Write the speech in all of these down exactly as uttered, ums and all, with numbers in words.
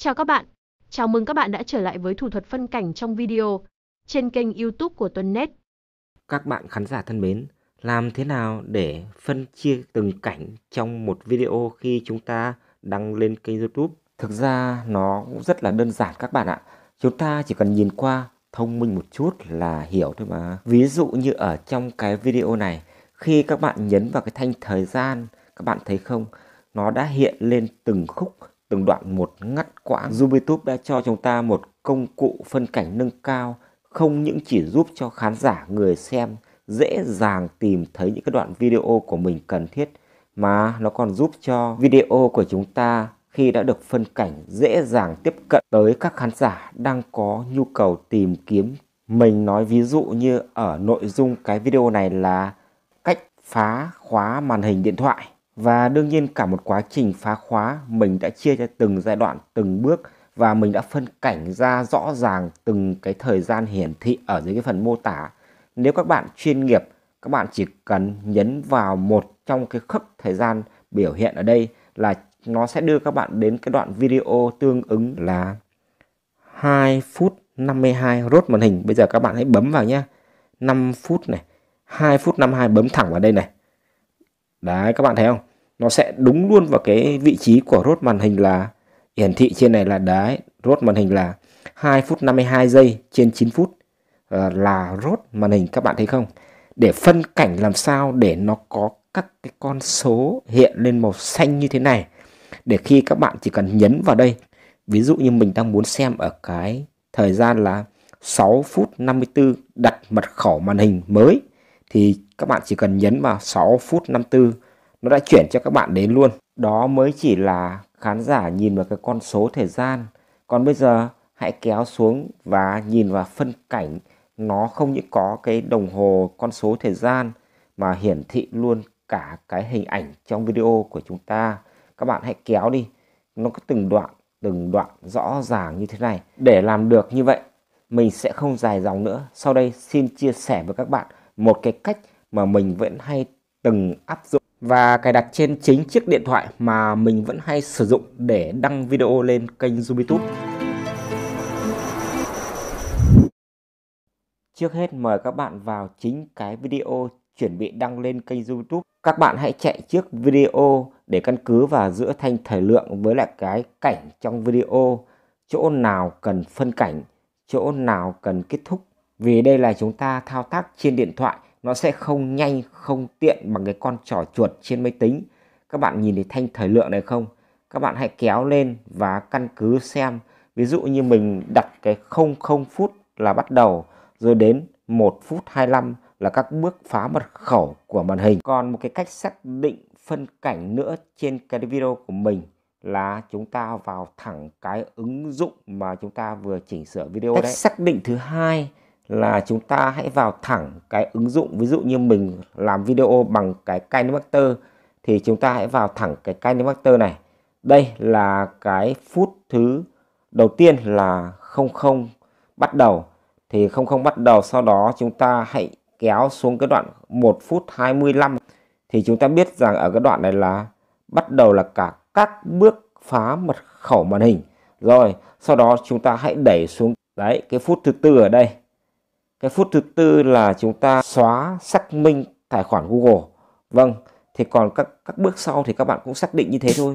Chào các bạn, chào mừng các bạn đã trở lại với thủ thuật phân cảnh trong video trên kênh YouTube của Tuấn.net. Các bạn khán giả thân mến, làm thế nào để phân chia từng cảnh trong một video khi chúng ta đăng lên kênh YouTube? Thực ra nó cũng rất là đơn giản các bạn ạ. Chúng ta chỉ cần nhìn qua thông minh một chút là hiểu thôi mà. Ví dụ như ở trong cái video này, khi các bạn nhấn vào cái thanh thời gian, các bạn thấy không? Nó đã hiện lên từng khúc, từng đoạn một ngắt quãng. YouTube đã cho chúng ta một công cụ phân cảnh nâng cao, không những chỉ giúp cho khán giả người xem dễ dàng tìm thấy những cái đoạn video của mình cần thiết, mà nó còn giúp cho video của chúng ta khi đã được phân cảnh dễ dàng tiếp cận tới các khán giả đang có nhu cầu tìm kiếm. Mình nói ví dụ như ở nội dung cái video này là cách phá khóa màn hình điện thoại. Và đương nhiên cả một quá trình phá khóa mình đã chia cho từng giai đoạn, từng bước, và mình đã phân cảnh ra rõ ràng từng cái thời gian hiển thị ở dưới cái phần mô tả. Nếu các bạn chuyên nghiệp, các bạn chỉ cần nhấn vào một trong cái khớp thời gian biểu hiện ở đây là nó sẽ đưa các bạn đến cái đoạn video tương ứng là hai phút năm mươi hai. Rốt màn hình, bây giờ các bạn hãy bấm vào nhé. năm phút này, hai phút năm mươi hai, bấm thẳng vào đây này. Đấy, các bạn thấy không? Nó sẽ đúng luôn vào cái vị trí của rốt màn hình, là hiển thị trên này là đấy, rốt màn hình là hai phút năm mươi hai giây trên chín phút là rốt màn hình, các bạn thấy không? Để phân cảnh làm sao để nó có các cái con số hiện lên màu xanh như thế này, để khi các bạn chỉ cần nhấn vào đây, ví dụ như mình đang muốn xem ở cái thời gian là sáu phút năm mươi tư đặt mật khẩu màn hình mới, thì các bạn chỉ cần nhấn vào sáu phút năm mươi tư, nó đã chuyển cho các bạn đến luôn. Đó mới chỉ là khán giả nhìn vào cái con số thời gian. Còn bây giờ hãy kéo xuống và nhìn vào phân cảnh. Nó không những có cái đồng hồ con số thời gian mà hiển thị luôn cả cái hình ảnh trong video của chúng ta. Các bạn hãy kéo đi, nó có từng đoạn, từng đoạn rõ ràng như thế này. Để làm được như vậy, mình sẽ không dài dòng nữa. Sau đây xin chia sẻ với các bạn một cái cách mà mình vẫn hay từng áp dụng và cài đặt trên chính chiếc điện thoại mà mình vẫn hay sử dụng để đăng video lên kênh YouTube. Trước hết mời các bạn vào chính cái video chuẩn bị đăng lên kênh YouTube. Các bạn hãy chạy trước video để căn cứ vào giữa thanh thời lượng với lại cái cảnh trong video, chỗ nào cần phân cảnh, chỗ nào cần kết thúc. Vì đây là chúng ta thao tác trên điện thoại, nó sẽ không nhanh, không tiện bằng cái con trỏ chuột trên máy tính. Các bạn nhìn thấy thanh thời lượng này không? Các bạn hãy kéo lên và căn cứ xem. Ví dụ như mình đặt cái không không phút là bắt đầu, rồi đến một phút hai mươi lăm là các bước phá mật khẩu của màn hình. Còn một cái cách xác định phân cảnh nữa trên cái video của mình là chúng ta vào thẳng cái ứng dụng mà chúng ta vừa chỉnh sửa video đấy. Cách xác định thứ hai là chúng ta hãy vào thẳng cái ứng dụng. Ví dụ như mình làm video bằng cái KineMaster thì chúng ta hãy vào thẳng cái KineMaster này. Đây là cái phút thứ đầu tiên là không không bắt đầu. Thì không không bắt đầu, sau đó chúng ta hãy kéo xuống cái đoạn một phút hai mươi lăm. Thì chúng ta biết rằng ở cái đoạn này là bắt đầu là cả các bước phá mật khẩu màn hình. Rồi, sau đó chúng ta hãy đẩy xuống đấy cái phút thứ tư ở đây. Cái phút thứ tư là chúng ta xóa xác minh tài khoản Google. Vâng, thì còn các các bước sau thì các bạn cũng xác định như thế thôi.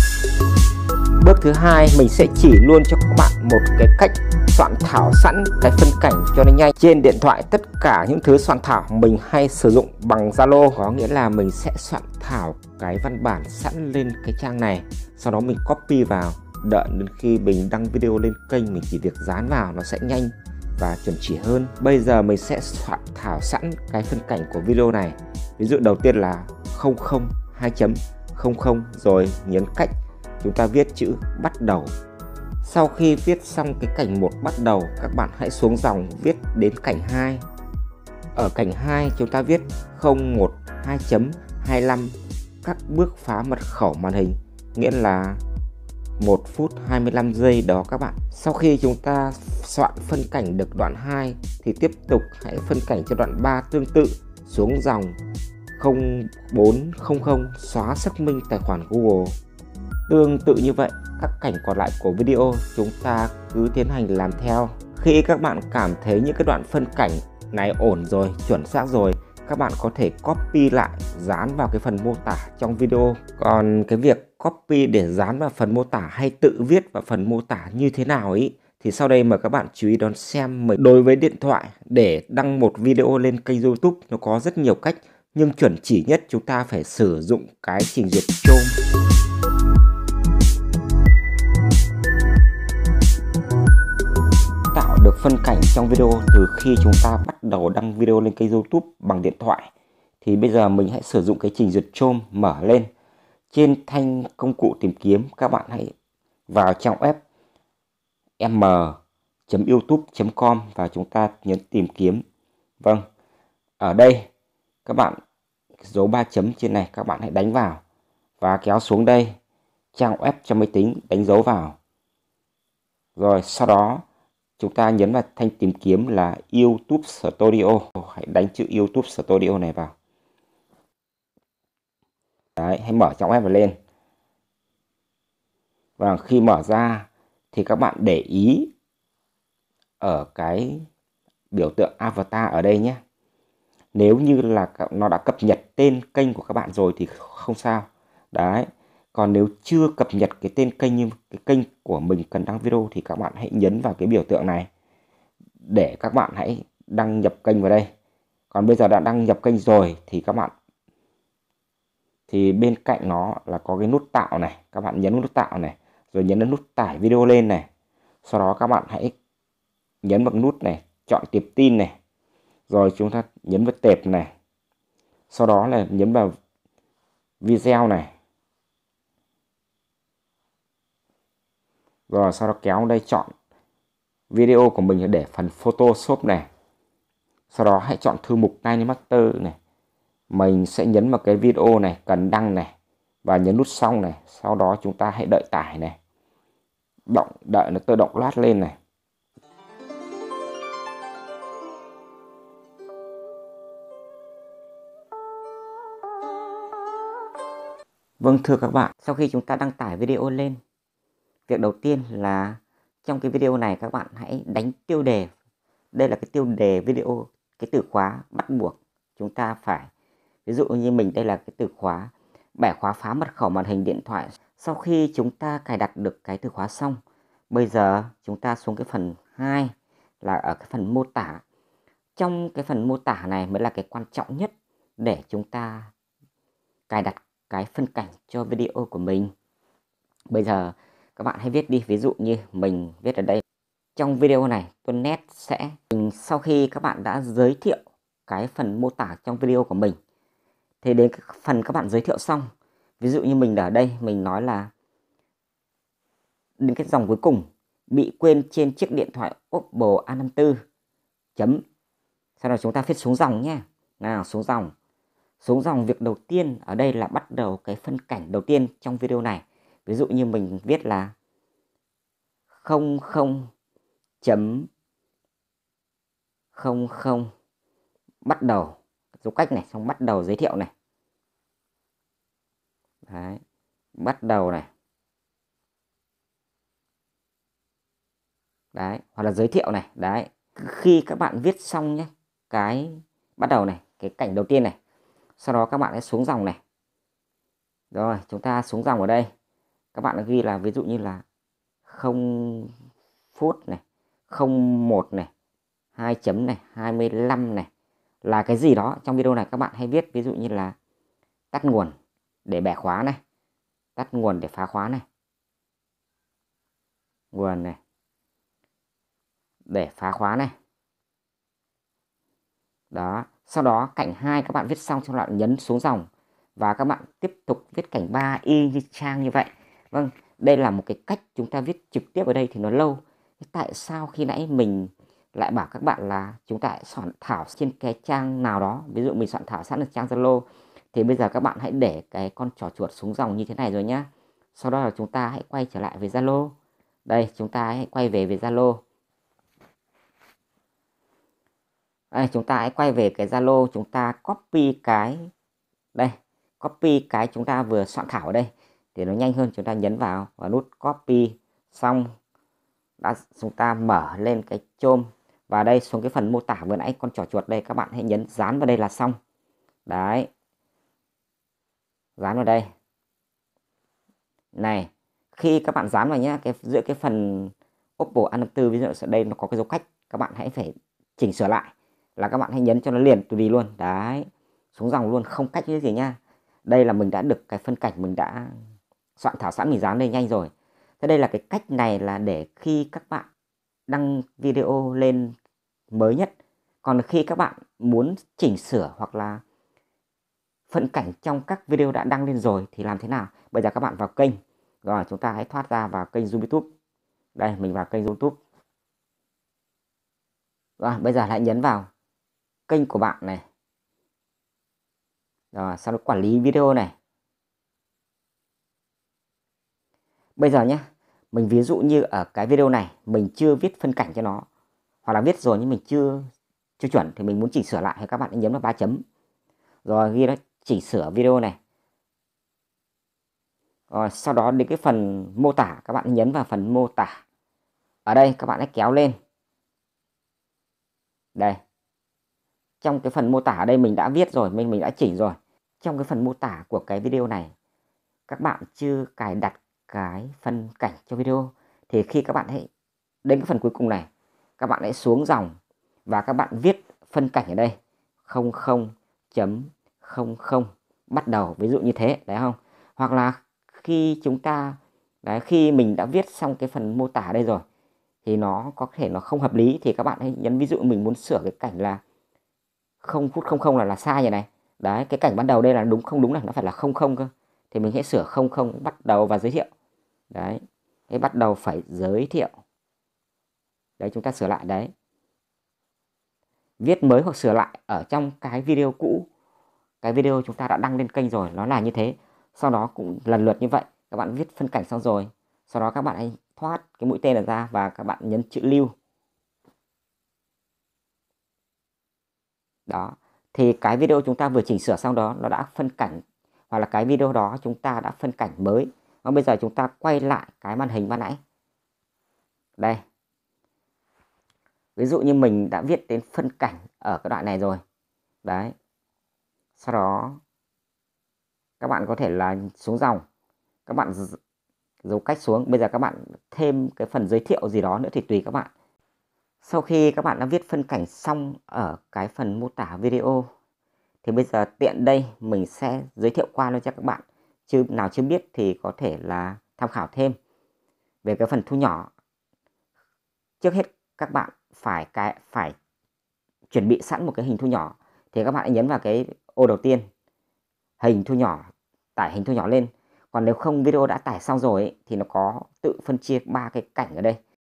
Bước thứ hai mình sẽ chỉ luôn cho các bạn một cái cách soạn thảo sẵn cái phân cảnh cho nó nhanh. Trên điện thoại tất cả những thứ soạn thảo mình hay sử dụng bằng Zalo, có nghĩa là mình sẽ soạn thảo cái văn bản sẵn lên cái trang này, sau đó mình copy vào, đợi đến khi mình đăng video lên kênh mình chỉ việc dán vào, nó sẽ nhanh và chuẩn chỉ hơn. Bây giờ mình sẽ soạn thảo sẵn cái phân cảnh của video này. Ví dụ đầu tiên là không không hai chấm không không, rồi nhấn cách, chúng ta viết chữ bắt đầu. Sau khi viết xong cái cảnh một bắt đầu, các bạn hãy xuống dòng viết đến cảnh hai. Ở cảnh hai chúng ta viết không một hai chấm hai mươi lăm các bước phá mật khẩu màn hình, nghĩa là một phút hai mươi lăm giây đó các bạn. Sau khi chúng ta soạn phân cảnh được đoạn hai thì tiếp tục hãy phân cảnh cho đoạn ba tương tự, xuống dòng không bốn không không xóa xác minh tài khoản Google. Tương tự như vậy, các cảnh còn lại của video, chúng ta cứ tiến hành làm theo. Khi các bạn cảm thấy những cái đoạn phân cảnh này ổn rồi, chuẩn xác rồi, các bạn có thể copy lại, dán vào cái phần mô tả trong video. Còn cái việc copy để dán vào phần mô tả hay tự viết vào phần mô tả như thế nào ấy, thì sau đây mời các bạn chú ý đón xem. Đối với điện thoại, để đăng một video lên kênh YouTube nó có rất nhiều cách, nhưng chuẩn chỉ nhất chúng ta phải sử dụng cái trình duyệt Chrome. Tạo được phân cảnh trong video từ khi chúng ta bắt đầu đăng video lên kênh YouTube bằng điện thoại, thì bây giờ mình hãy sử dụng cái trình duyệt Chrome, mở lên. Trên thanh công cụ tìm kiếm, các bạn hãy vào trang web m chấm youtube chấm com và chúng ta nhấn tìm kiếm. Vâng, ở đây các bạn dấu ba chấm trên này các bạn hãy đánh vào và kéo xuống đây, trang web cho máy tính, đánh dấu vào. Rồi sau đó chúng ta nhấn vào thanh tìm kiếm là YouTube Studio, hãy đánh chữ YouTube Studio này vào. Đấy, hãy mở trang web lên. Và khi mở ra thì các bạn để ý ở cái biểu tượng avatar ở đây nhé. Nếu như là nó đã cập nhật tên kênh của các bạn rồi thì không sao. Đấy. Còn nếu chưa cập nhật cái tên kênh như cái kênh của mình cần đăng video thì các bạn hãy nhấn vào cái biểu tượng này để các bạn hãy đăng nhập kênh vào đây. Còn bây giờ đã đăng nhập kênh rồi thì các bạn thì bên cạnh nó là có cái nút tạo này, các bạn nhấn nút tạo này, rồi nhấn đến nút tải video lên này. Sau đó các bạn hãy nhấn vào nút này, chọn tiệp tin này. Rồi chúng ta nhấn vào tệp này. Sau đó là nhấn vào video này. Rồi sau đó kéo đây chọn video của mình để phần Photoshop này. Sau đó hãy chọn thư mục KineMaster này. Mình sẽ nhấn vào cái video này cần đăng này và nhấn nút xong này. Sau đó chúng ta hãy đợi tải này. Động đợi nó tự động loát lên này. Vâng, thưa các bạn, sau khi chúng ta đăng tải video lên, việc đầu tiên là trong cái video này các bạn hãy đánh tiêu đề. Đây là cái tiêu đề video, cái từ khóa bắt buộc chúng ta phải. Ví dụ như mình đây là cái từ khóa bẻ khóa phá mật khẩu màn hình điện thoại. Sau khi chúng ta cài đặt được cái từ khóa xong, bây giờ chúng ta xuống cái phần hai là ở cái phần mô tả. Trong cái phần mô tả này mới là cái quan trọng nhất để chúng ta cài đặt cái phân cảnh cho video của mình. Bây giờ các bạn hãy viết đi, ví dụ như mình viết ở đây. Trong video này Tuấn sẽ sau khi các bạn đã giới thiệu cái phần mô tả trong video của mình thì đến cái phần các bạn giới thiệu xong, ví dụ như mình ở đây mình nói là đến cái dòng cuối cùng bị quên trên chiếc điện thoại Oppo A năm tư chấm. Sau đó chúng ta viết xuống dòng nhé. Nào, xuống dòng. Xuống dòng, việc đầu tiên ở đây là bắt đầu cái phân cảnh đầu tiên trong video này. Ví dụ như mình viết là không không chấm không không bắt đầu, dấu cách này, xong bắt đầu giới thiệu này. Đấy, bắt đầu này. Đấy, hoặc là giới thiệu này. Đấy, khi các bạn viết xong nhé, cái bắt đầu này, cái cảnh đầu tiên này, sau đó các bạn sẽ xuống dòng này. Rồi chúng ta xuống dòng ở đây, các bạn ghi là ví dụ như là không phút này, không một này, hai chấm này, hai mươi lăm này, là cái gì đó trong video này các bạn hãy viết. Ví dụ như là tắt nguồn để bẻ khóa này, tắt nguồn để phá khóa này, nguồn này để phá khóa này. Đó, sau đó cảnh hai các bạn viết xong, xong lại nhấn xuống dòng và các bạn tiếp tục viết cảnh ba y như trang như vậy. Vâng, đây là một cái cách chúng ta viết trực tiếp ở đây thì nó lâu. Tại sao khi nãy mình lại bảo các bạn là chúng ta hãy soạn thảo trên cái trang nào đó, ví dụ mình soạn thảo sẵn ở trang Zalo, thì bây giờ các bạn hãy để cái con trò chuột xuống dòng như thế này rồi nhá. Sau đó là chúng ta hãy quay trở lại với Zalo. Đây, chúng ta hãy quay về với Zalo. Đây, chúng ta hãy quay về cái Zalo, chúng ta copy cái đây, copy cái chúng ta vừa soạn thảo ở đây. thì nó nhanh hơn. Chúng ta nhấn vào và nút copy xong, đã chúng ta mở lên cái Chrome và đây xuống cái phần mô tả vừa nãy con trỏ chuột đây, các bạn hãy nhấn dán vào đây là xong. Đấy, dán vào đây này. Khi các bạn dán vào nhá, cái giữa cái phần Oppo A năm tư, ví dụ ở đây nó có cái dấu cách, các bạn hãy phải chỉnh sửa lại là các bạn hãy nhấn cho nó liền tùy luôn. Đấy, xuống dòng luôn, không cách cái gì nha. Đây là mình đã được cái phân cảnh mình đã soạn thảo sẵn, mình dán đây nhanh rồi. Thế đây là cái cách này là để khi các bạn đăng video lên mới nhất. Còn khi các bạn muốn chỉnh sửa hoặc là phân cảnh trong các video đã đăng lên rồi thì làm thế nào? Bây giờ các bạn vào kênh, rồi chúng ta hãy thoát ra vào kênh YouTube. Đây, mình vào kênh YouTube. Rồi, bây giờ hãy nhấn vào kênh của bạn này. Rồi, sau đó quản lý video này. Bây giờ nhé, mình ví dụ như ở cái video này mình chưa viết phân cảnh cho nó, hoặc là viết rồi nhưng mình chưa chưa chuẩn thì mình muốn chỉnh sửa lại thì các bạn hãy nhấn vào ba chấm. Rồi ghi đó chỉnh sửa video này. Rồi sau đó đến cái phần mô tả, các bạn nhấn vào phần mô tả. Ở đây các bạn hãy kéo lên. Đây. Trong cái phần mô tả ở đây mình đã viết rồi, mình mình đã chỉnh rồi. Trong cái phần mô tả của cái video này, các bạn chưa cài đặt cái phân cảnh cho video thì khi các bạn hãy đến cái phần cuối cùng này, các bạn hãy xuống dòng và các bạn viết phân cảnh ở đây không không chấm không không bắt đầu, ví dụ như thế, đấy không? Hoặc là khi chúng ta đấy, khi mình đã viết xong cái phần mô tả đây rồi thì nó có thể nó không hợp lý thì các bạn hãy nhấn, ví dụ mình muốn sửa cái cảnh là không phút không không là là sai như này. Đấy, cái cảnh ban đầu đây là đúng không đúng này, nó phải là không không cơ. Thì mình sẽ sửa không không bắt đầu và giới thiệu. Đấy, cái bắt đầu phải giới thiệu. Đấy, chúng ta sửa lại đấy. Viết mới hoặc sửa lại ở trong cái video cũ, cái video chúng ta đã đăng lên kênh rồi, nó là như thế. Sau đó cũng lần lượt như vậy, các bạn viết phân cảnh xong rồi, sau đó các bạn hãy thoát cái mũi tên này ra và các bạn nhấn chữ lưu. Đó, thì cái video chúng ta vừa chỉnh sửa xong đó nó đã phân cảnh, hoặc là cái video đó chúng ta đã phân cảnh mới. Và bây giờ chúng ta quay lại cái màn hình ban nãy. Đây. Ví dụ như mình đã viết đến phân cảnh ở cái đoạn này rồi. Đấy. Sau đó các bạn có thể là xuống dòng, các bạn dấu cách xuống. Bây giờ các bạn thêm cái phần giới thiệu gì đó nữa thì tùy các bạn. Sau khi các bạn đã viết phân cảnh xong ở cái phần mô tả video thì bây giờ tiện đây mình sẽ giới thiệu qua cho các bạn. Chứ nào chưa biết thì có thể là tham khảo thêm về cái phần thu nhỏ. Trước hết các bạn phải cái phải chuẩn bị sẵn một cái hình thu nhỏ thì các bạn hãy nhấn vào cái ô đầu tiên, hình thu nhỏ, tải hình thu nhỏ lên. Còn nếu không, video đã tải xong rồi ấy, thì nó có tự phân chia ba cái cảnh ở đây.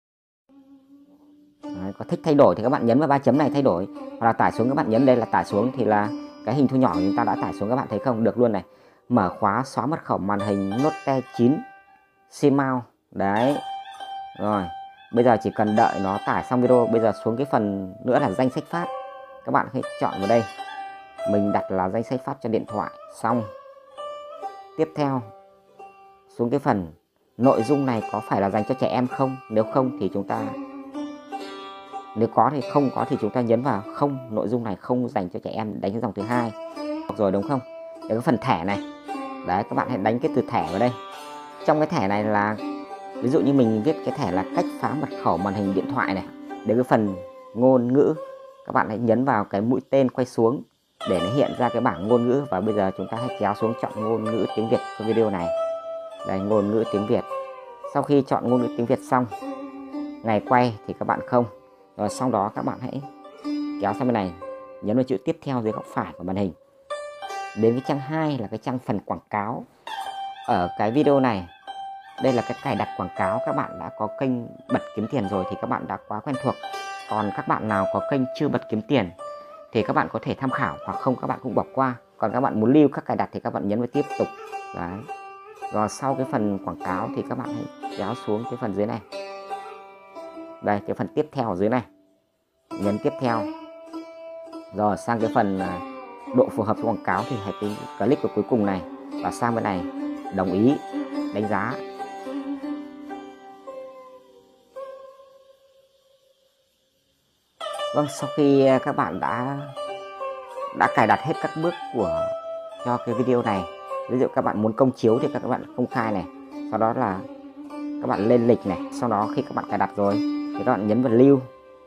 Đấy, có thích thay đổi thì các bạn nhấn vào ba chấm này thay đổi, hoặc là tải xuống các bạn nhấn đây là tải xuống thì là cái hình thu nhỏ chúng ta đã tải xuống. Các bạn thấy không, được luôn này. Mở khóa xóa mật khẩu màn hình Note chín Simao. Đấy. Rồi, bây giờ chỉ cần đợi nó tải xong video. Bây giờ xuống cái phần nữa là danh sách phát, các bạn hãy chọn vào đây, mình đặt là danh sách phát cho điện thoại. Xong. Tiếp theo xuống cái phần nội dung này có phải là dành cho trẻ em không, nếu không thì chúng ta, nếu có thì không có thì chúng ta nhấn vào không, nội dung này không dành cho trẻ em, đánh cái dòng thứ hai rồi, đúng không? Để cái phần thẻ này, đấy, các bạn hãy đánh cái từ thẻ vào đây. Trong cái thẻ này là ví dụ như mình viết cái thẻ là cách phá mật khẩu màn hình điện thoại này. Đến cái phần ngôn ngữ, các bạn hãy nhấn vào cái mũi tên quay xuống để nó hiện ra cái bảng ngôn ngữ. Và bây giờ chúng ta hãy kéo xuống chọn ngôn ngữ tiếng Việt cho video này. Đây, ngôn ngữ tiếng Việt. Sau khi chọn ngôn ngữ tiếng Việt xong, ngày quay thì các bạn không. Rồi sau đó các bạn hãy kéo sang bên này, nhấn vào chữ tiếp theo dưới góc phải của màn hình. Đến cái trang hai là cái trang phần quảng cáo. Ở cái video này, đây là cái cài đặt quảng cáo. Các bạn đã có kênh bật kiếm tiền rồi thì các bạn đã quá quen thuộc. Còn các bạn nào có kênh chưa bật kiếm tiền thì các bạn có thể tham khảo, hoặc không các bạn cũng bỏ qua. Còn các bạn muốn lưu các cài đặt thì các bạn nhấn vào tiếp tục. Đấy. Rồi sau cái phần quảng cáo thì các bạn hãy kéo xuống cái phần dưới này. Đây, cái phần tiếp theo ở dưới này, nhấn tiếp theo. Rồi sang cái phần độ phù hợp với quảng cáo thì hãy click vào cuối cùng này và sang bên này đồng ý. đánh giá. Vâng, sau khi các bạn đã đã cài đặt hết các bước của cho cái video này, ví dụ các bạn muốn công chiếu thì các bạn công khai này, sau đó là các bạn lên lịch này, sau đó khi các bạn cài đặt rồi thì các bạn nhấn vào lưu,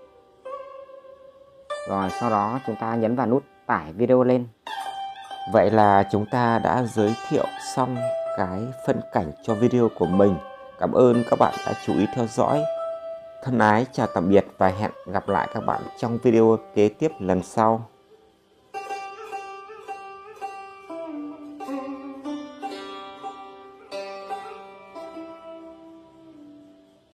rồi sau đó chúng ta nhấn vào nút tải video lên. Vậy là chúng ta đã giới thiệu xong cái phân cảnh cho video của mình. Cảm ơn các bạn đã chú ý theo dõi. Thân ái chào tạm biệt và hẹn gặp lại các bạn trong video kế tiếp lần sau.